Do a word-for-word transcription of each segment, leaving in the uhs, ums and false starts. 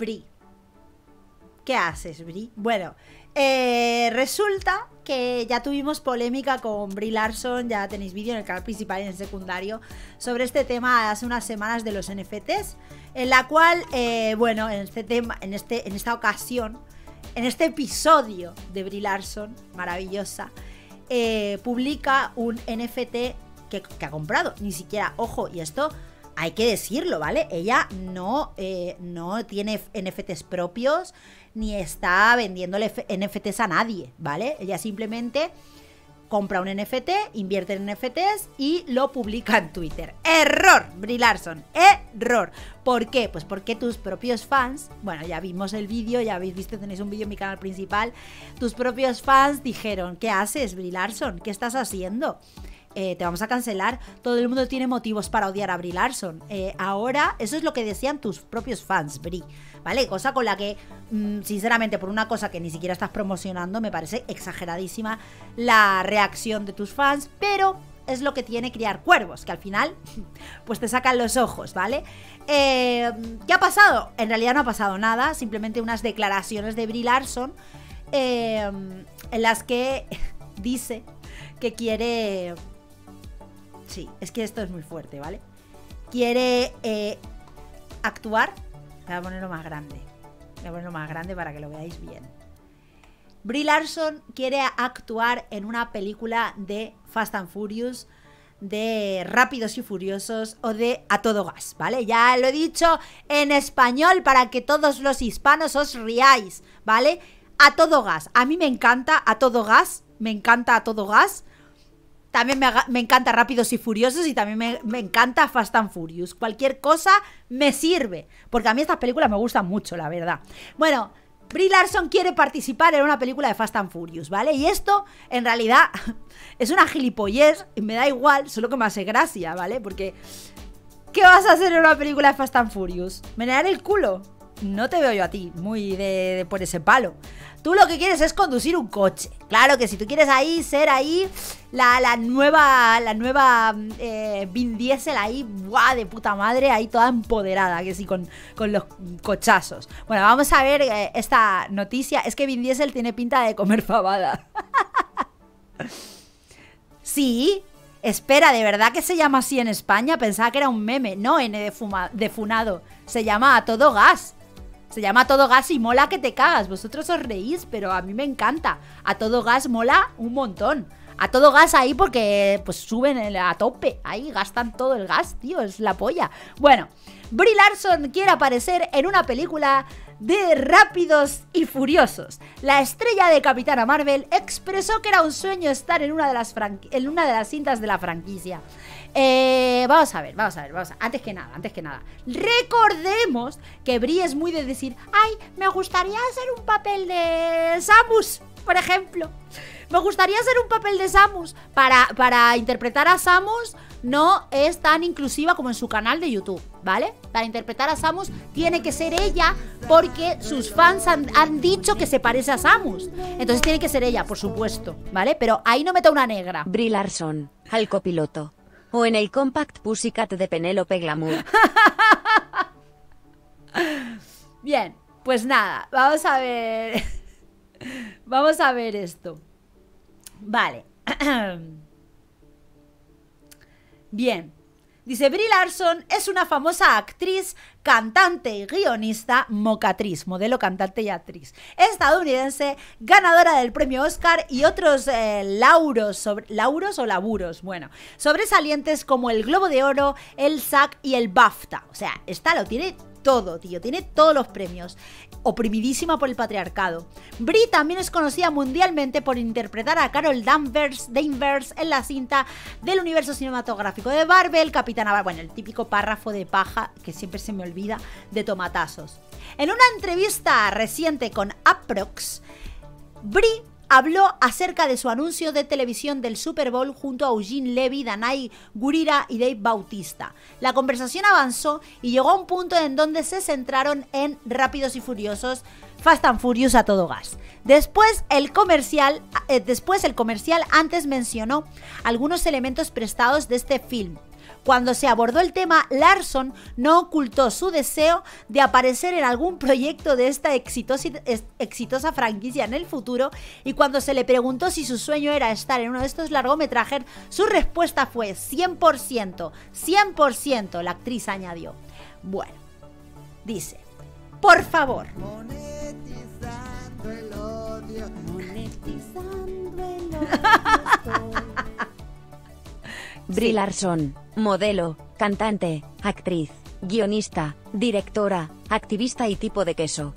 Brie. ¿Qué haces, Brie? Bueno, eh, resulta que ya tuvimos polémica con Brie Larson, ya tenéis vídeo en el canal principal y en el secundario, sobre este tema hace unas semanas de los N F Ts, en la cual, eh, bueno, en este tema, en, este, en esta ocasión, en este episodio de Brie Larson, maravillosa, eh, publica un N F T que, que ha comprado, ni siquiera, ojo, y esto hay que decirlo, ¿vale? Ella no, eh, no tiene N F Ts propios, ni está vendiéndole N F Ts a nadie, ¿vale? Ella simplemente compra un N F T, invierte en N F Ts y lo publica en Twitter. ¡Error, Brie Larson! ¡Error! ¿Por qué? Pues porque tus propios fans, bueno, ya vimos el vídeo, ya habéis visto, tenéis un vídeo en mi canal principal, tus propios fans dijeron, ¿qué haces, Brie Larson? ¿Qué estás haciendo? Eh, te vamos a cancelar. Todo el mundo tiene motivos para odiar a Brie Larson. Eh, ahora, eso es lo que decían tus propios fans, Brie, ¿vale? Cosa con la que, mmm, sinceramente, por una cosa que ni siquiera estás promocionando, me parece exageradísima la reacción de tus fans, pero es lo que tiene criar cuervos, que al final, pues te sacan los ojos, ¿vale? Eh, ¿Qué ha pasado? En realidad no ha pasado nada, simplemente unas declaraciones de Brie Larson eh, en las que dice que quiere... Sí, es que esto es muy fuerte, ¿vale? Quiere eh, actuar. Voy a ponerlo más grande. Voy a ponerlo más grande para que lo veáis bien. Brie Larson quiere actuar en una película de Fast and Furious, de Rápidos y Furiosos o de A Todo Gas, ¿vale? Ya lo he dicho en español para que todos los hispanos os riáis, ¿vale? A Todo Gas. A mí me encanta A Todo Gas. Me encanta A Todo Gas. También me, me encanta Rápidos y Furiosos y también me, me encanta Fast and Furious. Cualquier cosa me sirve, porque a mí estas películas me gustan mucho, la verdad. Bueno, Brie Larson quiere participar en una película de Fast and Furious, ¿vale? Y esto, en realidad, es una gilipollez, y me da igual, solo que me hace gracia, ¿vale? Porque, ¿qué vas a hacer en una película de Fast and Furious? ¿Menear el culo? No te veo yo a ti muy de, de por ese palo. Tú lo que quieres es conducir un coche. Claro que si tú quieres ahí ser ahí la, la nueva la nueva eh, Vin Diesel ahí, ¡buah! De puta madre, ahí toda empoderada, que sí, con, con los cochazos. Bueno, vamos a ver eh, esta noticia. Es que Vin Diesel tiene pinta de comer fabada. Sí, espera, ¿de verdad que se llama así en España? Pensaba que era un meme. No, N de, fuma, de funado. Se llama A Todo Gas. Se llama A Todo Gas y mola que te cagas. Vosotros os reís, pero a mí me encanta. A Todo Gas mola un montón. A todo gas ahí porque pues suben a tope. Ahí gastan todo el gas, tío. Es la polla. Bueno, Brie Larson quiere aparecer en una película de Rápidos y Furiosos. La estrella de Capitana Marvel expresó que era un sueño estar en una de las, en una de las cintas de la franquicia. Eh, vamos a ver, vamos a ver, vamos a ver. Antes que nada, antes que nada, recordemos que Brie es muy de decir, ay, me gustaría hacer un papel de Samus, por ejemplo. Me gustaría hacer un papel de Samus. Para, para interpretar a Samus no es tan inclusiva como en su canal de YouTube, ¿vale? Para interpretar a Samus tiene que ser ella porque sus fans han, han dicho que se parece a Samus. Entonces tiene que ser ella, por supuesto, ¿vale? Pero ahí no meta una negra. Brie Larson, al copiloto. O en el Compact Pussycat de Penélope Glamour. Bien, pues nada, vamos a ver. Vamos a ver esto. Vale. Bien. Dice, Brie Larson es una famosa actriz, cantante y guionista, mocatriz, modelo, cantante y actriz estadounidense, ganadora del premio Oscar y otros eh, lauros, sobre, lauros o laburos, bueno, sobresalientes como el Globo de Oro, el S A G y el BAFTA. O sea, esta lo tiene todo, tío, tiene todos los premios. Oprimidísima por el patriarcado. Brie también es conocida mundialmente por interpretar a Carol Danvers, Danvers en la cinta del universo cinematográfico de Marvel, Capitana Marvel, bueno, el típico párrafo de paja que siempre se me olvida de tomatazos. En una entrevista reciente con Aprox, Brie habló acerca de su anuncio de televisión del Super Bowl junto a Eugene Levy, Danai Gurira y Dave Bautista. La conversación avanzó y llegó a un punto en donde se centraron en Rápidos y Furiosos, Fast and Furious a todo gas. Después el comercial, eh, después el comercial antes mencionó algunos elementos prestados de este film. Cuando se abordó el tema, Larson no ocultó su deseo de aparecer en algún proyecto de esta exitosa, exitosa franquicia en el futuro, y cuando se le preguntó si su sueño era estar en uno de estos largometrajes, su respuesta fue cien por ciento, cien por ciento, la actriz añadió. Bueno, dice, por favor. Monetizando el odio, monetizando el odio. Brie Larson, modelo, cantante, actriz, guionista, directora, activista y tipo de queso.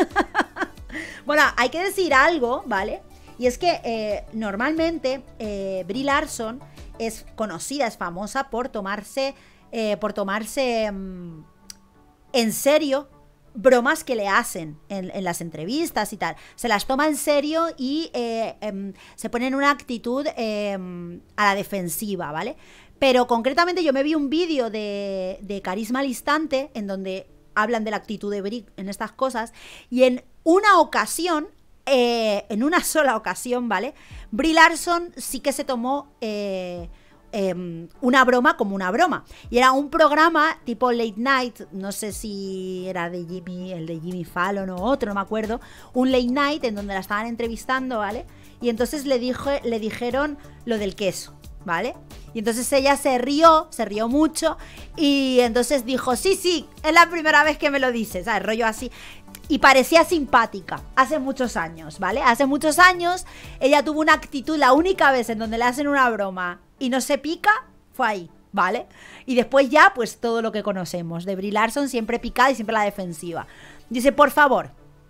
Bueno, hay que decir algo, ¿vale? Y es que eh, normalmente eh, Brie Larson es conocida, es famosa por tomarse, eh, por tomarse mmm, en serio bromas que le hacen en, en las entrevistas y tal. Se las toma en serio y eh, eh, se pone en una actitud eh, a la defensiva, ¿vale? Pero concretamente yo me vi un vídeo de, de Carisma al Instante en donde hablan de la actitud de Brie en estas cosas, y en una ocasión, eh, en una sola ocasión, ¿vale? Brie Larson sí que se tomó eh, eh, una broma como una broma. Y era un programa tipo Late Night, no sé si era de Jimmy, el de Jimmy Fallon o otro, no me acuerdo. Un Late Night en donde la estaban entrevistando, ¿vale? Y entonces le, dijo, le dijeron lo del queso, ¿vale? Y entonces ella se rió, se rió mucho, y entonces dijo, sí, sí, es la primera vez que me lo dices, ¿sabes? Rollo así. Y parecía simpática, hace muchos años, ¿vale? Hace muchos años ella tuvo una actitud, la única vez en donde le hacen una broma y no se pica, fue ahí, ¿vale? Y después ya, pues todo lo que conocemos de Brie Larson, siempre picada y siempre a la defensiva. Dice, por favor,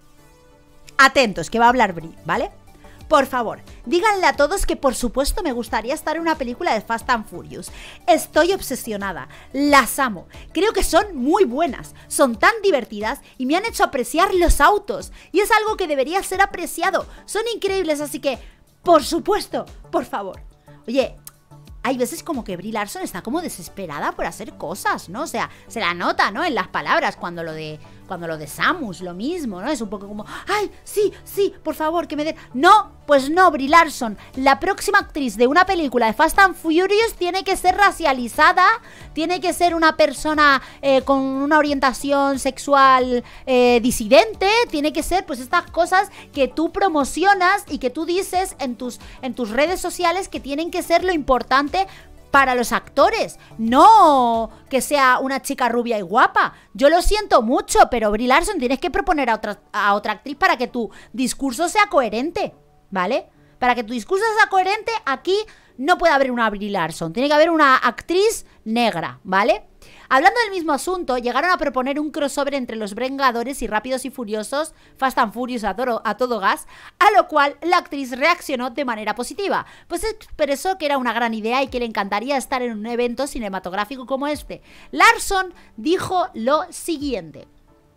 atentos, que va a hablar Brie, ¿vale? Por favor, díganle a todos que por supuesto me gustaría estar en una película de Fast and Furious. Estoy obsesionada, las amo, creo que son muy buenas, son tan divertidas y me han hecho apreciar los autos. Y es algo que debería ser apreciado, son increíbles, así que, por supuesto, por favor. Oye, hay veces como que Brie Larson está como desesperada por hacer cosas, ¿no? O sea, se la nota, ¿no? En las palabras, cuando lo de... Cuando lo de Samus, lo mismo, ¿no? Es un poco como, ¡ay, sí, sí, por favor, que me den! No, pues no, Brie Larson. La próxima actriz de una película de Fast and Furious tiene que ser racializada, tiene que ser una persona eh, con una orientación sexual eh, disidente, tiene que ser, pues, estas cosas que tú promocionas y que tú dices en tus, en tus redes sociales que tienen que ser lo importante para los actores, no que sea una chica rubia y guapa. Yo lo siento mucho, pero Brie Larson, tienes que proponer a otra, a otra actriz para que tu discurso sea coherente, ¿vale? Para que tu discurso sea coherente, aquí no puede haber una Brie Larson, tiene que haber una actriz negra, ¿vale? Hablando del mismo asunto, llegaron a proponer un crossover entre Los Vengadores y Rápidos y Furiosos, Fast and Furious a todo, a todo gas, a lo cual la actriz reaccionó de manera positiva, pues expresó que era una gran idea y que le encantaría estar en un evento cinematográfico como este. Larson dijo lo siguiente: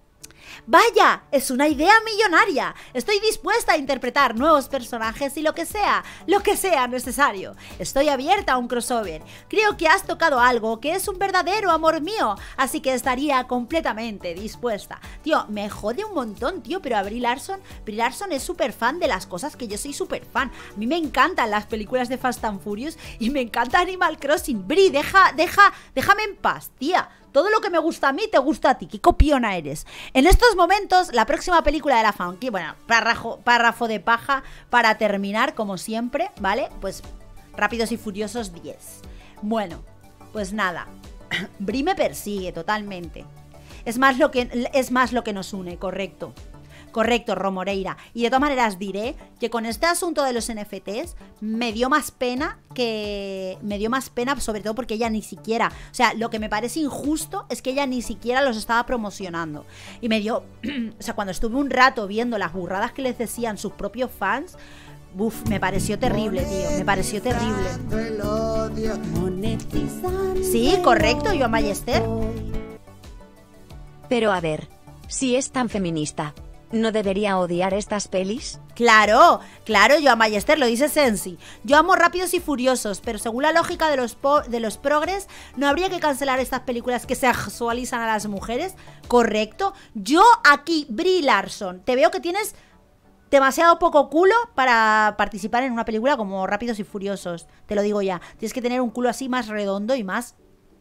vaya, es una idea millonaria. Estoy dispuesta a interpretar nuevos personajes y lo que sea, lo que sea necesario. Estoy abierta a un crossover. Creo que has tocado algo que es un verdadero amor mío, así que estaría completamente dispuesta. Tío, me jode un montón, tío, pero a Brie Larson, Brie Larson es súper fan de las cosas que yo soy súper fan. A mí me encantan las películas de Fast and Furious y me encanta Animal Crossing. Brie, deja, deja, déjame en paz, tía. Todo lo que me gusta a mí te gusta a ti. Qué copiona eres. En estos momentos, la próxima película de la Funky, bueno, párrafo, párrafo de paja para terminar, como siempre, ¿vale? Pues Rápidos y Furiosos diez. Bueno, pues nada. Brie me persigue totalmente. Es más lo que, es más lo que nos une, correcto. Correcto, Romoreira. Y de todas maneras diré que con este asunto de los N F Ts me dio más pena que... Me dio más pena sobre todo porque ella ni siquiera... O sea, lo que me parece injusto es que ella ni siquiera los estaba promocionando. Y me dio... O sea, cuando estuve un rato viendo las burradas que les decían sus propios fans... Uf, me pareció terrible, tío. Me pareció terrible. Sí, correcto, Joan Ballester. Pero a ver, si es tan feminista, ¿no debería odiar estas pelis? Claro, claro, Joan Ballester, lo dice Sensi. Yo amo Rápidos y Furiosos, pero según la lógica de los, po de los progres, ¿no habría que cancelar estas películas que sexualizan a las mujeres? Correcto. Yo aquí, Brie Larson, te veo que tienes demasiado poco culo para participar en una película como Rápidos y Furiosos. Te lo digo ya. Tienes que tener un culo así más redondo y más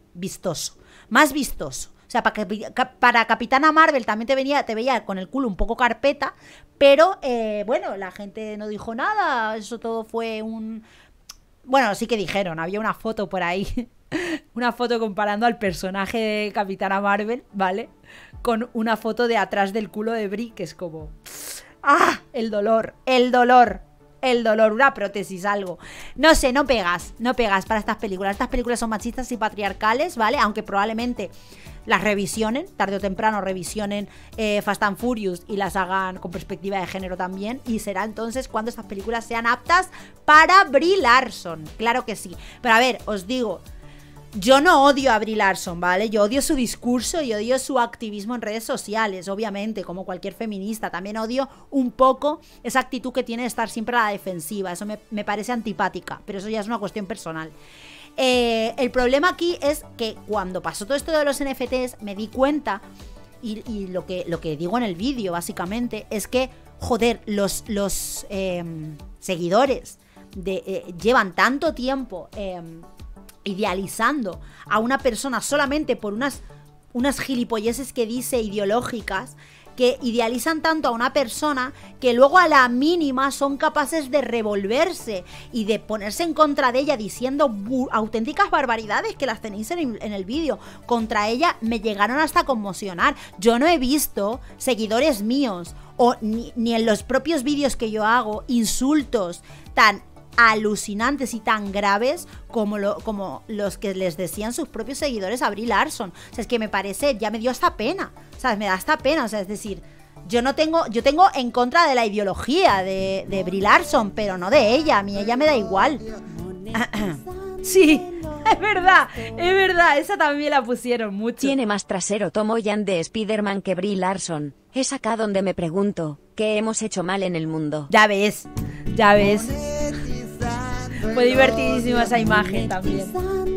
vistoso, más vistoso. O sea, para, para Capitana Marvel también te, venía, te veía con el culo un poco carpeta, pero eh, bueno, la gente no dijo nada, eso todo fue un... Bueno, sí que dijeron, había una foto por ahí, una foto comparando al personaje de Capitana Marvel, ¿vale? Con una foto de atrás del culo de Brie, que es como... ¡Ah! El dolor, el dolor. El dolor, una prótesis, algo. No sé, no pegas, no pegas para estas películas. Estas películas son machistas y patriarcales, ¿vale? Aunque probablemente las revisionen, tarde o temprano revisionen eh, Fast and Furious y las hagan con perspectiva de género también. Y será entonces cuando estas películas sean aptas para Brie Larson. Claro que sí. Pero a ver, os digo... Yo no odio a Brie Larson, ¿vale? Yo odio su discurso y odio su activismo en redes sociales, obviamente, como cualquier feminista. También odio un poco esa actitud que tiene de estar siempre a la defensiva. Eso me, me parece antipática, pero eso ya es una cuestión personal. Eh, el problema aquí es que cuando pasó todo esto de los N F Ts, me di cuenta, y, y lo, que, lo que digo en el vídeo, básicamente, es que, joder, los, los eh, seguidores de, eh, llevan tanto tiempo... Eh, idealizando a una persona solamente por unas, unas gilipolleces que dice ideológicas, que idealizan tanto a una persona que luego a la mínima son capaces de revolverse y de ponerse en contra de ella diciendo auténticas barbaridades que las tenéis en, en el vídeo. Contra ella me llegaron hasta a conmocionar. Yo no he visto seguidores míos o ni, ni en los propios vídeos que yo hago insultos tan alucinantes y tan graves como, lo, como los que les decían sus propios seguidores a Brie Larson. O sea, es que me parece, ya me dio hasta pena, ¿sabes? Me da hasta pena, o sea, es decir, yo no tengo, yo tengo en contra de la ideología de, de Brie Larson, pero no de ella, a mí ella me da igual. Sí, es verdad, es verdad, esa también la pusieron mucho. Tiene más trasero Tom Holland de Spider-Man que Brie Larson. Es acá donde me pregunto, ¿qué hemos hecho mal en el mundo? Ya ves, ya ves. Fue divertidísima esa imagen también.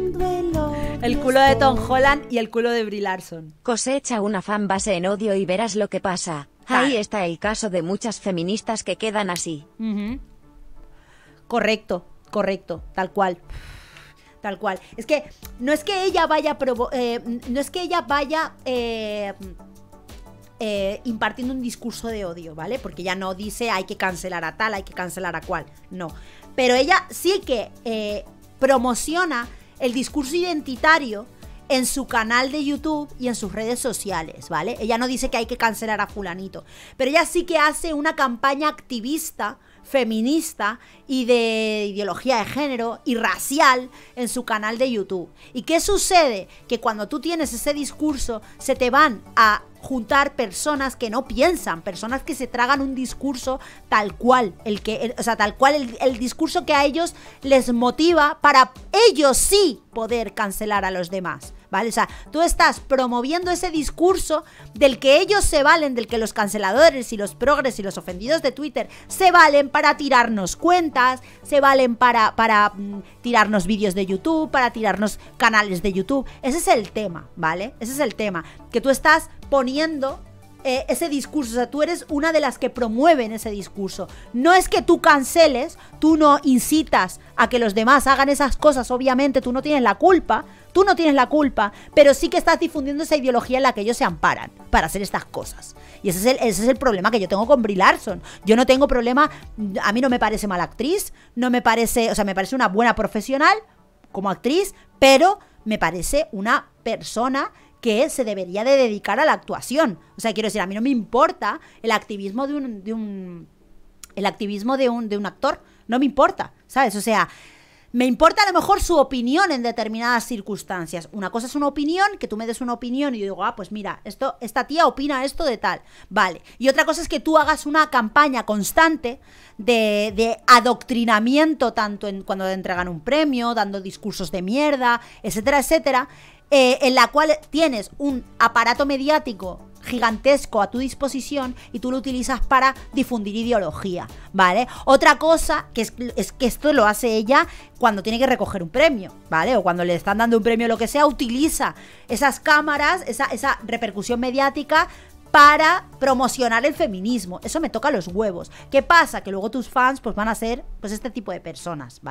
El culo de Tom Holland y el culo de Brie Larson. Cosecha una fanbase en odio y verás lo que pasa. Ahí está el caso de muchas feministas que quedan así. Uh-huh. Correcto, correcto, tal cual. Tal cual. Es que no es que ella vaya provo eh, no es que ella vaya eh, eh, impartiendo un discurso de odio, ¿vale? Porque ella no dice hay que cancelar a tal, hay que cancelar a cual. No. Pero ella sí que eh, promociona el discurso identitario en su canal de YouTube y en sus redes sociales, ¿vale? Ella no dice que hay que cancelar a fulanito, pero ella sí que hace una campaña activista, feminista y de ideología de género y racial en su canal de YouTube. ¿Y qué sucede? Que cuando tú tienes ese discurso se te van a juntar personas que no piensan, personas que se tragan un discurso tal cual, el que, el, o sea, tal cual el, el discurso que a ellos les motiva para ellos sí poder cancelar a los demás, ¿vale? O sea, tú estás promoviendo ese discurso del que ellos se valen, del que los canceladores y los progres y los ofendidos de Twitter se valen para tirarnos cuentas, se valen para, para mm, tirarnos vídeos de YouTube, para tirarnos canales de YouTube. Ese es el tema, ¿vale? Ese es el tema, que tú estás poniendo eh, ese discurso, o sea, tú eres una de las que promueven ese discurso. No es que tú canceles, tú no incitas a que los demás hagan esas cosas, obviamente tú no tienes la culpa, tú no tienes la culpa, pero sí que estás difundiendo esa ideología en la que ellos se amparan para hacer estas cosas. Y ese es el, ese es el problema que yo tengo con Brie Larson. Yo no tengo problema, a mí no me parece mala actriz, no me parece, o sea, me parece una buena profesional como actriz, pero me parece una persona que se debería de dedicar a la actuación. O sea, quiero decir, a mí no me importa el activismo de un, de un el activismo de un, de un actor, no me importa, ¿sabes? O sea, me importa a lo mejor su opinión en determinadas circunstancias. Una cosa es una opinión, que tú me des una opinión y yo digo, ah, pues mira, esto, esta tía opina esto de tal, vale. Y otra cosa es que tú hagas una campaña constante de, de adoctrinamiento, tanto en cuando te entregan un premio, dando discursos de mierda, etcétera, etcétera, eh, en la cual tienes un aparato mediático gigantesco a tu disposición y tú lo utilizas para difundir ideología, ¿vale? Otra cosa que es, es que esto lo hace ella cuando tiene que recoger un premio, ¿vale? O cuando le están dando un premio o lo que sea, utiliza esas cámaras, esa, esa repercusión mediática para promocionar el feminismo. Eso me toca los huevos. ¿Qué pasa? Que luego tus fans pues van a ser pues este tipo de personas, ¿vale?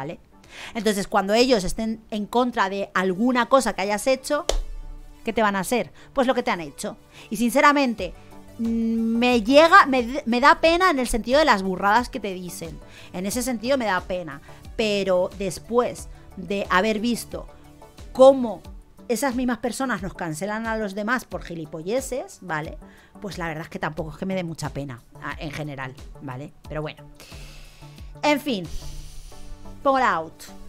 Entonces, cuando ellos estén en contra de alguna cosa que hayas hecho, ¿qué te van a hacer? Pues lo que te han hecho. Y sinceramente, me llega, me, me da pena en el sentido de las burradas que te dicen. En ese sentido me da pena. Pero después de haber visto cómo esas mismas personas nos cancelan a los demás por gilipolleces, ¿vale? Pues la verdad es que tampoco es que me dé mucha pena en general, ¿vale? Pero bueno. En fin. Pongo la out.